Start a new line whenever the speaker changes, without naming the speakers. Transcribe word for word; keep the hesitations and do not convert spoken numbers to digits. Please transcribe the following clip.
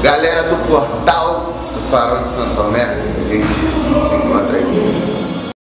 Galera do portal do Farol de Santo Tomé, a gente se encontra aqui.